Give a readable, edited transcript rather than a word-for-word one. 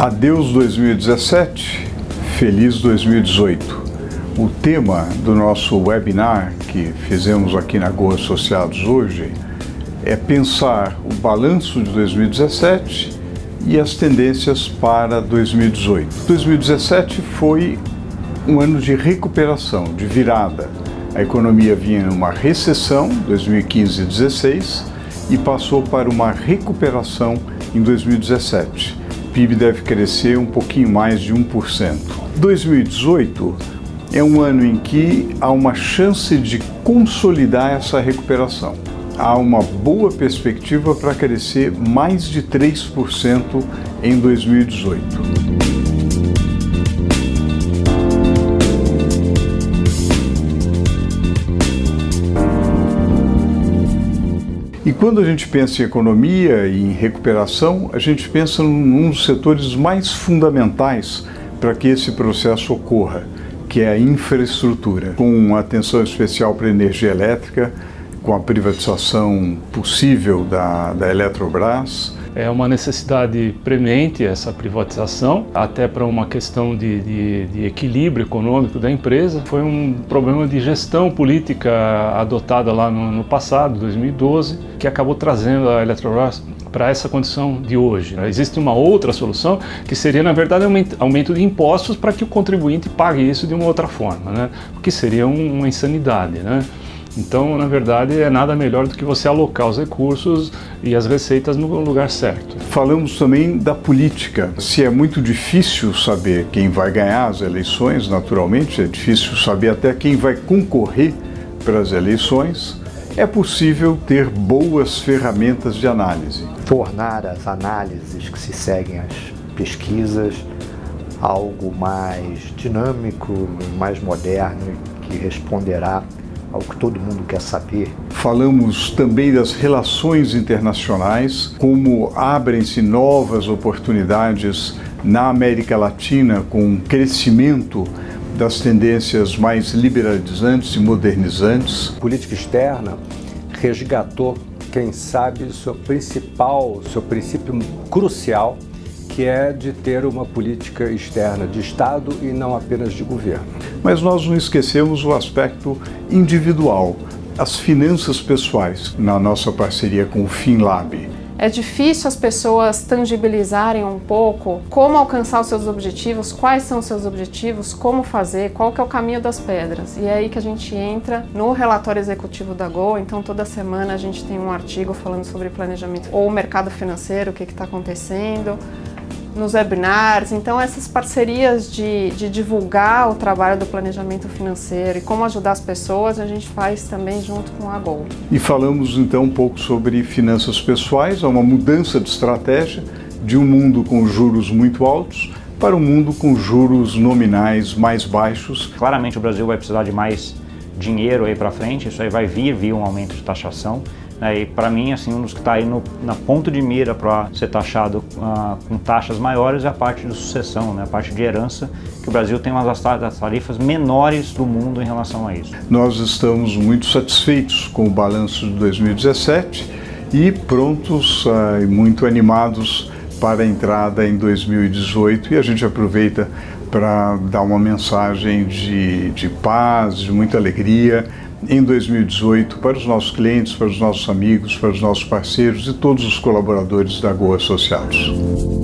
Adeus 2017, feliz 2018. O tema do nosso webinar que fizemos aqui na Go Associados hoje é pensar o balanço de 2017 e as tendências para 2018. 2017 foi um ano de recuperação, de virada. A economia vinha numa recessão, 2015 e 2016, e passou para uma recuperação em 2017. O PIB deve crescer um pouquinho mais de 1%. 2018 é um ano em que há uma chance de consolidar essa recuperação. Há uma boa perspectiva para crescer mais de 3% em 2018. E quando a gente pensa em economia e em recuperação, a gente pensa num dos setores mais fundamentais para que esse processo ocorra, que é a infraestrutura, com atenção especial para a energia elétrica, com a privatização possível da Eletrobras. É uma necessidade premente essa privatização, até para uma questão de equilíbrio econômico da empresa. Foi um problema de gestão política adotada lá no passado, 2012, que acabou trazendo a Eletrobras para essa condição de hoje. Existe uma outra solução, que seria, na verdade, aumento de impostos para que o contribuinte pague isso de uma outra forma, né? O que seria uma insanidade, né? Então, na verdade, é nada melhor do que você alocar os recursos e as receitas no lugar certo. Falamos também da política. Se é muito difícil saber quem vai ganhar as eleições, naturalmente, é difícil saber até quem vai concorrer para as eleições, é possível ter boas ferramentas de análise. Tornar as análises que se seguem às pesquisas algo mais dinâmico, mais moderno e que responderá ao que todo mundo quer saber. Falamos também das relações internacionais, como abrem-se novas oportunidades na América Latina com o crescimento das tendências mais liberalizantes e modernizantes. A política externa resgatou, quem sabe, seu princípio crucial, que é de ter uma política externa de Estado e não apenas de governo. Mas nós não esquecemos o aspecto individual, as finanças pessoais, na nossa parceria com o FinLab. É difícil as pessoas tangibilizarem um pouco como alcançar os seus objetivos, quais são os seus objetivos, como fazer, qual que é o caminho das pedras. E é aí que a gente entra no relatório executivo da Go. Então toda semana a gente tem um artigo falando sobre planejamento ou mercado financeiro, o que está acontecendo, nos webinars. Então essas parcerias de divulgar o trabalho do planejamento financeiro e como ajudar as pessoas, a gente faz também junto com a Go. E falamos então um pouco sobre finanças pessoais, uma mudança de estratégia de um mundo com juros muito altos para um mundo com juros nominais mais baixos. Claramente o Brasil vai precisar de mais dinheiro aí para frente, isso aí vai vir via um aumento de taxação. E para mim, assim, um dos que está aí na ponta de mira para ser taxado com taxas maiores é a parte de sucessão, né? A parte de herança, que o Brasil tem uma das tarifas menores do mundo em relação a isso. Nós estamos muito satisfeitos com o balanço de 2017 e prontos e muito animados para a entrada em 2018, e a gente aproveita para dar uma mensagem de paz, de muita alegria em 2018 para os nossos clientes, para os nossos amigos, para os nossos parceiros e todos os colaboradores da Go Associados.